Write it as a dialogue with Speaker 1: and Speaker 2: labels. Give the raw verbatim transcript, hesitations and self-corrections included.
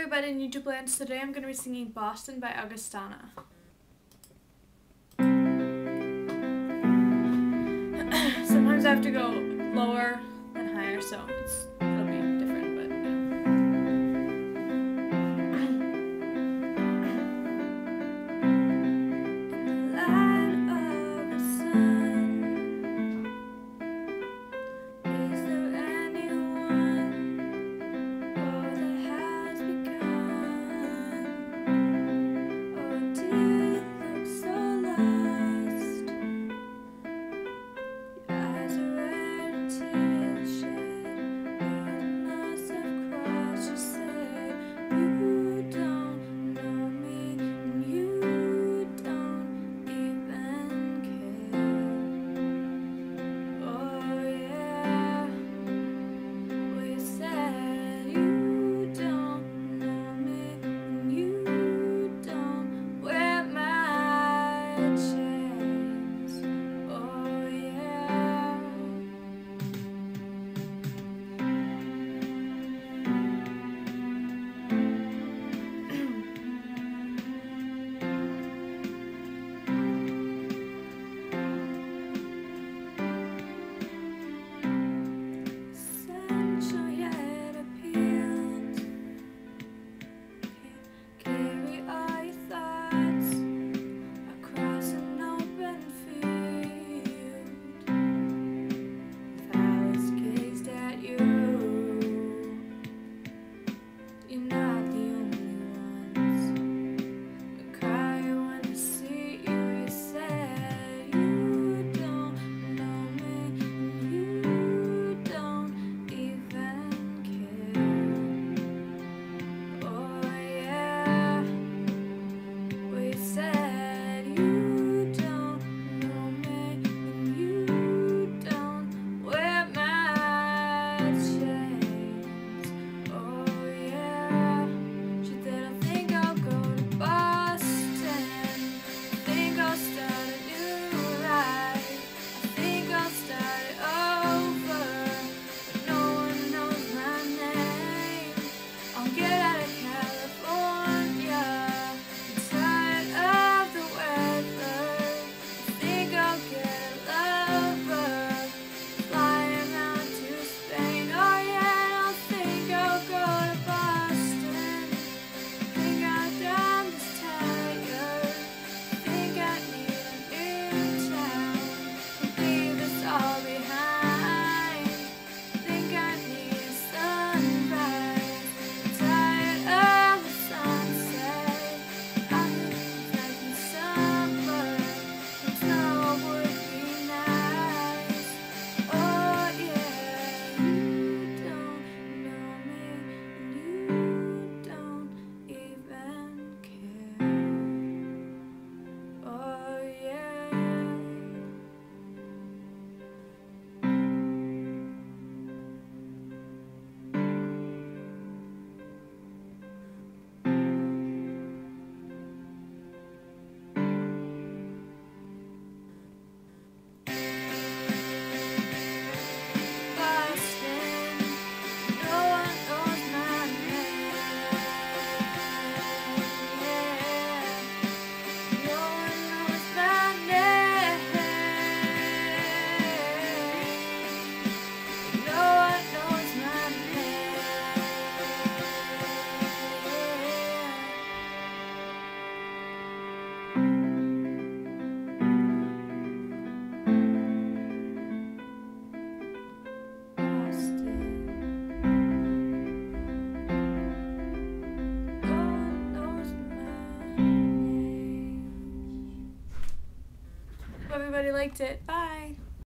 Speaker 1: everybody in YouTube land. Today I'm going to be singing Boston by Augustana. Sometimes I have to go lower and higher, so it's, it'll be different, but you know. Light of the sun, is there anyone all that has begun? Or did it look so lost? Your eyes are red and tears shed, you must have crossed. You said you don't know me and you don't even care. Oh yeah, well you said you don't know me and you don't wear my chains. Oh yeah. Essential yet appealed. Carry all your thoughts across an open field. Flowers gazed at you. You're not the only ones. We cry when we see you. You said you don't know me and you don't even care. Oh yeah, we said you don't know me and you don't wear my chains. Oh yeah, she said I think I'll go to Boston. I think I'll start a new life. I think I'll start it over, but no one knows my name. I'll get out of California. I'm tired of the weather. I think I'll get a lover, fly him out to Spain. Oh yeah, I think I'll go to Boston. I think I'm done this tired. I think I need a new town. Leave this all behind. I think I need a sunrise. I'm tired of the sunset. I could take me somewhere. The snow would be nice. Oh yeah, you don't know me and you don't even care. Oh yeah. Boston, no one knows my name. Yeah, no one knows my name. No one knows my Hope everybody liked it. Bye.